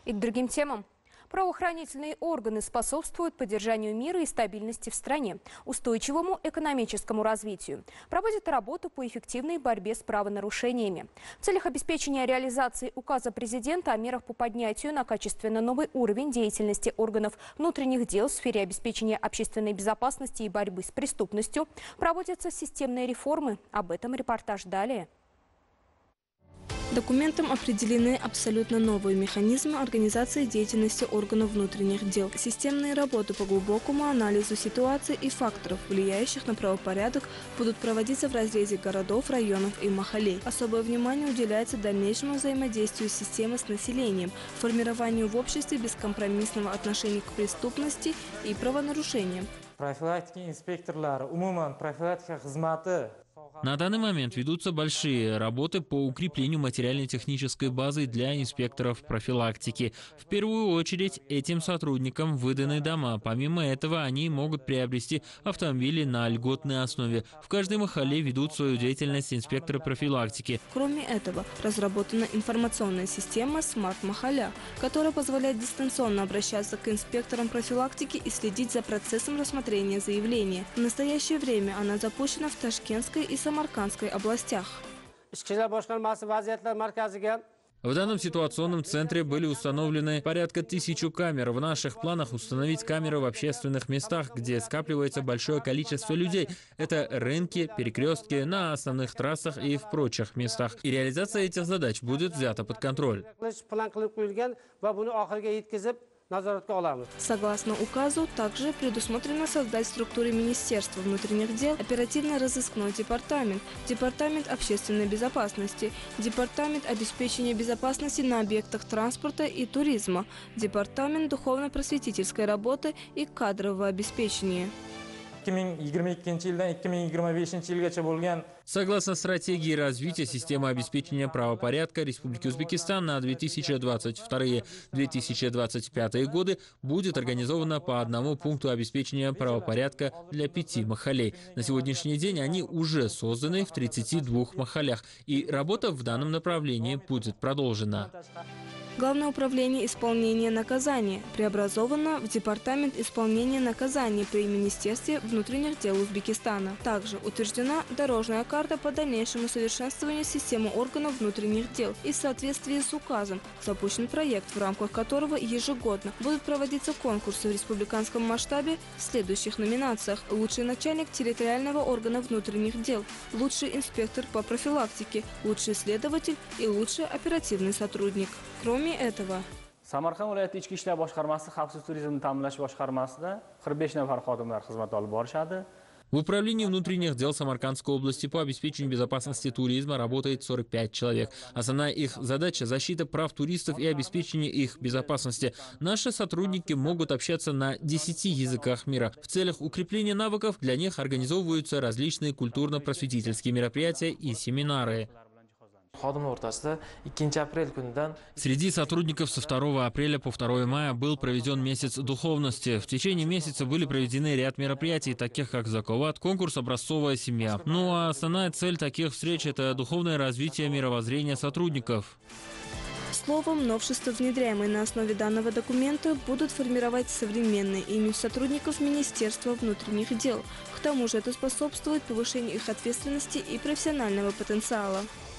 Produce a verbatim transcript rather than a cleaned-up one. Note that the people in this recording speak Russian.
И к другим темам. Правоохранительные органы способствуют поддержанию мира и стабильности в стране, устойчивому экономическому развитию, проводят работу по эффективной борьбе с правонарушениями. В целях обеспечения реализации указа президента о мерах по поднятию на качественно новый уровень деятельности органов внутренних дел в сфере обеспечения общественной безопасности и борьбы с преступностью проводятся системные реформы. Об этом репортаж далее. Документом определены абсолютно новые механизмы организации деятельности органов внутренних дел. Системные работы по глубокому анализу ситуации и факторов, влияющих на правопорядок, будут проводиться в разрезе городов, районов и махалей. Особое внимание уделяется дальнейшему взаимодействию системы с населением, формированию в обществе бескомпромиссного отношения к преступности и правонарушениям. Профилактика инспекторлары, умуман профилактика хизматы. На данный момент ведутся большие работы по укреплению материально-технической базы для инспекторов профилактики. В первую очередь этим сотрудникам выданы дома. Помимо этого, они могут приобрести автомобили на льготной основе. В каждой махале ведут свою деятельность инспекторы профилактики. Кроме этого, разработана информационная система «Смарт Махаля», которая позволяет дистанционно обращаться к инспекторам профилактики и следить за процессом рассмотрения заявления. В настоящее время она запущена в Ташкентской и Самаркандской областях. В данном ситуационном центре были установлены порядка тысячи камер. В наших планах установить камеры в общественных местах, где скапливается большое количество людей. Это рынки, перекрестки, на основных трассах и в прочих местах. И реализация этих задач будет взята под контроль. Согласно указу, также предусмотрено создать в структуре Министерства внутренних дел оперативно-розыскной департамент, департамент общественной безопасности, департамент обеспечения безопасности на объектах транспорта и туризма, департамент духовно-просветительской работы и кадрового обеспечения. Согласно стратегии развития системы обеспечения правопорядка Республики Узбекистан на две тысячи двадцать второй — две тысячи двадцать пятый годы будет организовано по одному пункту обеспечения правопорядка для пяти махалей. На сегодняшний день они уже созданы в тридцати двух махалях, и работа в данном направлении будет продолжена. Главное управление исполнения наказания преобразовано в Департамент исполнения наказаний при Министерстве внутренних дел Узбекистана. Также утверждена дорожная карта по дальнейшему совершенствованию системы органов внутренних дел. И в соответствии с указом запущен проект, в рамках которого ежегодно будут проводиться конкурсы в республиканском масштабе в следующих номинациях: лучший начальник территориального органа внутренних дел, лучший инспектор по профилактике, лучший следователь и лучший оперативный сотрудник. Кроме этого, Samarqand viloyati ichki ishlar boshqarmasi xavfsiz turizmni ta'minlash boshqarmasida qirq besh nafar xodimlar xizmat olib borishadi. В управлении внутренних дел Самаркандской области по обеспечению безопасности туризма работает сорок пять человек. Основная их задача – защита прав туристов и обеспечение их безопасности. Наши сотрудники могут общаться на десяти языках мира. В целях укрепления навыков для них организовываются различные культурно-просветительские мероприятия и семинары. Среди сотрудников со второго апреля по второе мая был проведен месяц духовности. В течение месяца были проведены ряд мероприятий, таких как заковат, конкурс «Образцовая семья». Ну а основная цель таких встреч – это духовное развитие мировоззрения сотрудников. Словом, новшества, внедряемые на основе данного документа, будут формировать современный имидж сотрудников Министерства внутренних дел. К тому же это способствует повышению их ответственности и профессионального потенциала.